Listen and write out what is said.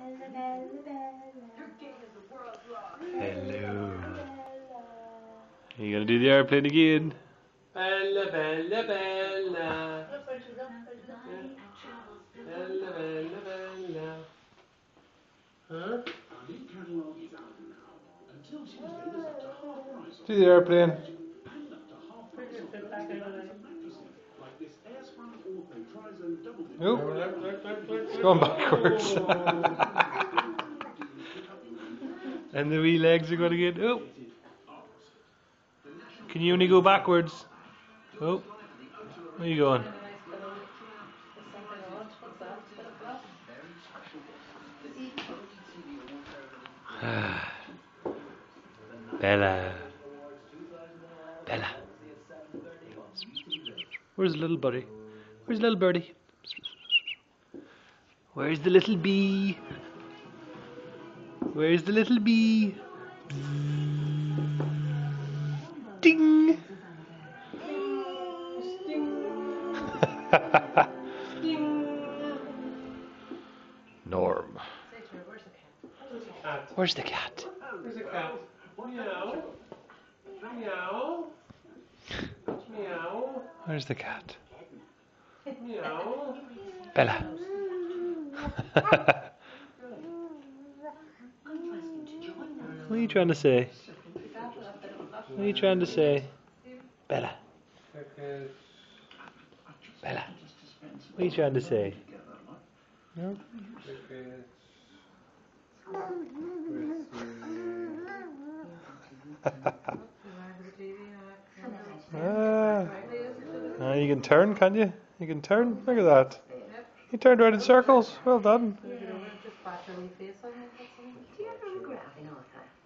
Hello. Are you gonna do the airplane again? Bella, bella, bella. Bella, bella, bella. Huh? Do the airplane. Nope. It's going backwards. And the wee legs are going to get. Oh. Can you only go backwards? Oh. Where are you going? Bella. Bella. Where's the little buddy? Where's the little birdie? Where's the little bee? Where's the little bee? Ding! Norm. Where's the cat? Where's the cat? Meow. Meow. Meow. Where's the cat? Meow. Bella. What are you trying to say? What are you trying to say? Bella. Bella. What are you trying to say? No? You can turn, can you? You can turn? Look at that. You turned around in circles. Well done.